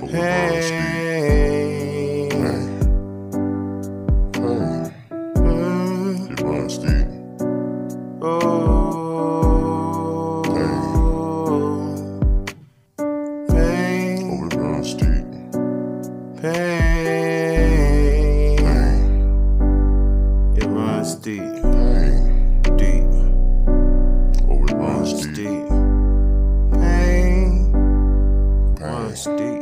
Pain. It runs deep. Oh. Pain. Oh, it runs deep. Pain. It runs deep. Deep. Oh, it runs deep. Pain. Runs deep.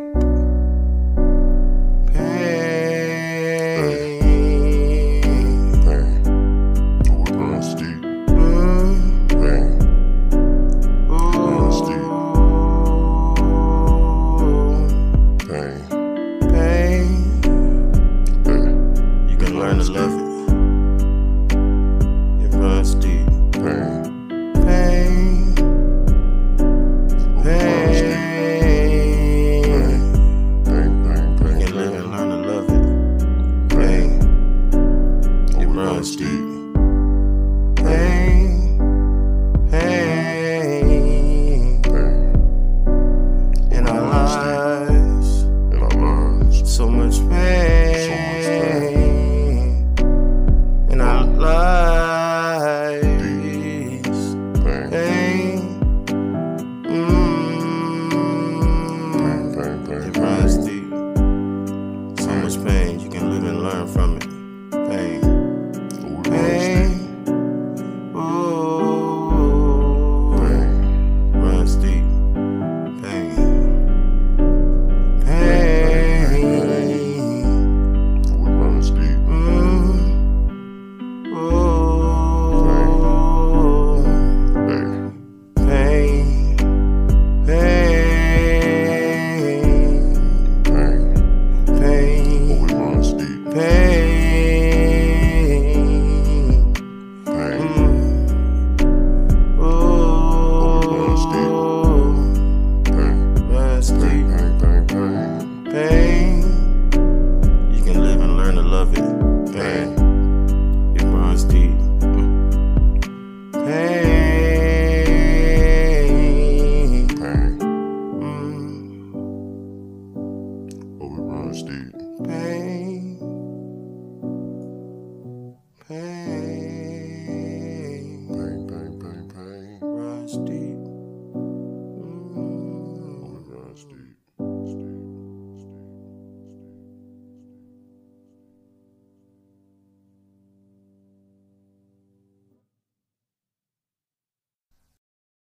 Learn to love it. It runs deep. Pain. You can live and learn to love it. Pain. It runs deep. Pain. In our lives. So much pain. It runs deep. So much pain, you can live and learn from it. Pain. Ooh. Runs deep. Pain. Runs deep. You can live and learn to love it. Pain. It runs deep. Pain. Oh, it runs deep. Pain.